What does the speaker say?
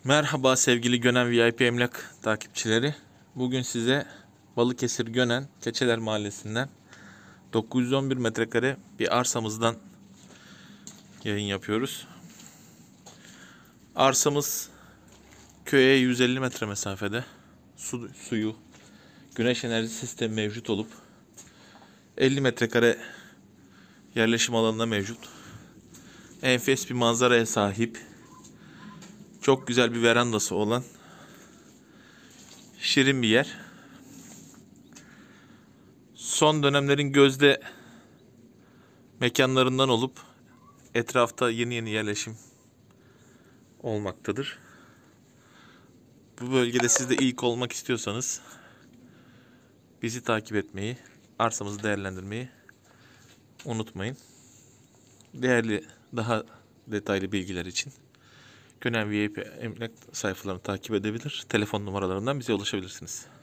Merhaba sevgili Gönen VIP Emlak takipçileri. Bugün size Balıkesir Gönen Keçeler Mahallesi'nden 911 metrekare bir arsamızdan yayın yapıyoruz. Arsamız köye 150 metre mesafede. Suyu, güneş enerji sistemi mevcut olup 50 metrekare yerleşim alanına mevcut. Enfes bir manzaraya sahip. Çok güzel bir verandası olan şirin bir yer. Son dönemlerin gözde mekanlarından olup etrafta yeni yerleşim olmaktadır. Bu bölgede siz de ilk olmak istiyorsanız bizi takip etmeyi, arsamızı değerlendirmeyi unutmayın. Daha detaylı bilgiler için Gönen VIP Emlak sayfalarını takip edebilir. Telefon numaralarından bize ulaşabilirsiniz.